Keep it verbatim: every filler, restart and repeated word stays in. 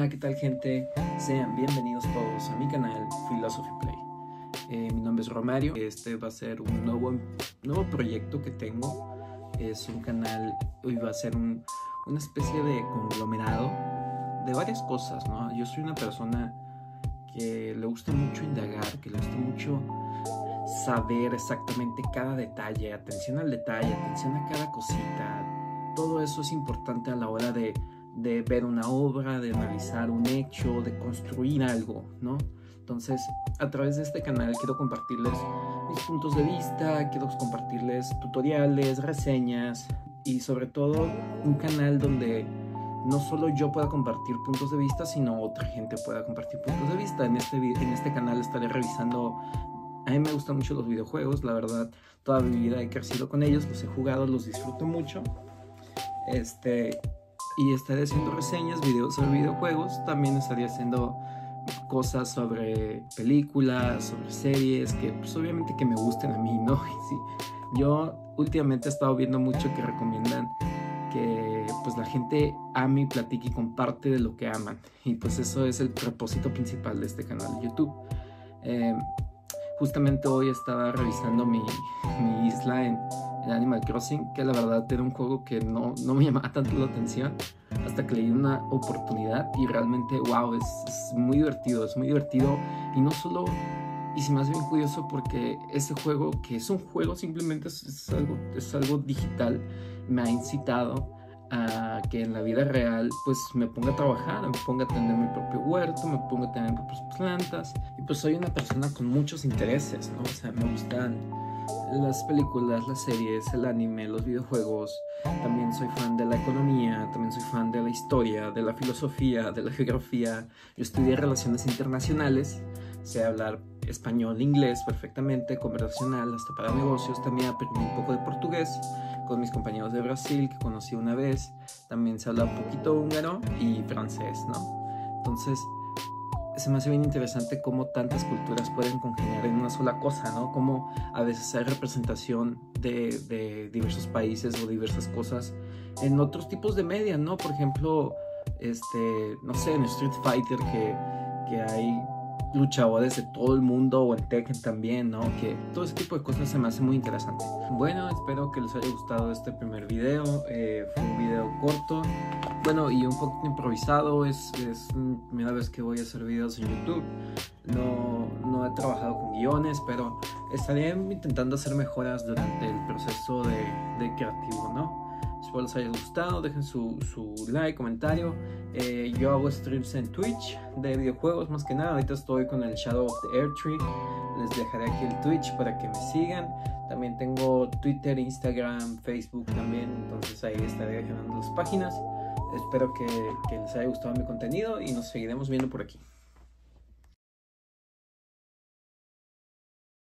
Hola, ¿qué tal, gente? Sean bienvenidos todos a mi canal Philosophy Play. Eh, mi nombre es Romario. Este va a ser un nuevo, nuevo proyecto que tengo. Es un canal, hoy va a ser un, una especie de conglomerado de varias cosas, ¿no? Yo soy una persona que le gusta mucho indagar, que le gusta mucho saber exactamente cada detalle, atención al detalle, atención a cada cosita. Todo eso es importante a la hora de, de ver una obra, de analizar un hecho, de construir algo, ¿no? Entonces, a través de este canal quiero compartirles mis puntos de vista, quiero compartirles tutoriales, reseñas y sobre todo un canal donde no solo yo pueda compartir puntos de vista, sino otra gente pueda compartir puntos de vista. En este, en este canal estaré revisando. A mí me gustan mucho los videojuegos, la verdad, toda mi vida he crecido con ellos, los he jugado, los disfruto mucho. Este, y estaré haciendo reseñas, videos sobre videojuegos, también estaré haciendo cosas sobre películas, sobre series, que pues obviamente que me gusten a mí, ¿no? Sí, yo últimamente he estado viendo mucho que recomiendan que pues la gente ame y platique y comparte de lo que aman, y pues eso es el propósito principal de este canal de YouTube. Eh, justamente hoy estaba revisando mi, mi isla en, en Animal Crossing, que la verdad era un juego que no, no me llamaba tanto la atención hasta que leí una oportunidad y realmente wow, es, es muy divertido, es muy divertido y no solo, y se me hace bien curioso porque ese juego, que es un juego, simplemente es, es, algo, es algo digital, me ha incitado a que en la vida real pues me ponga a trabajar, me ponga a tener mi propio huerto, me ponga a tener mis propias plantas, y pues soy una persona con muchos intereses, ¿no? O sea, me gustan las películas, las series, el anime, los videojuegos, también soy fan de la economía, también soy fan de la historia, de la filosofía, de la geografía. Yo estudié relaciones internacionales, sé hablar español, inglés perfectamente, conversacional, hasta para negocios. También aprendí un poco de portugués con mis compañeros de Brasil que conocí una vez. También se habla un poquito húngaro y francés, ¿no? Entonces se me hace bien interesante cómo tantas culturas pueden congeniar en una sola cosa, ¿no? Cómo a veces hay representación de, de diversos países o diversas cosas en otros tipos de media, ¿no? Por ejemplo, este, no sé, en Street Fighter que, que hay luchadores de todo el mundo, o en Tekken también, ¿no? Que todo ese tipo de cosas se me hace muy interesante. Bueno, espero que les haya gustado este primer video. Eh, fue un video corto, bueno, y un poquito improvisado. Es, es la primera vez que voy a hacer videos en YouTube. No, no he trabajado con guiones, pero estaré intentando hacer mejoras durante el proceso de, de creativo, ¿no? Espero les haya gustado, dejen su, su like, comentario. Eh, yo hago streams en Twitch de videojuegos más que nada. Ahorita estoy con el Shadow of the Erdtree. Les dejaré aquí el Twitch para que me sigan. También tengo Twitter, Instagram, Facebook también. Entonces ahí estaré dejando las páginas. Espero que, que les haya gustado mi contenido y nos seguiremos viendo por aquí.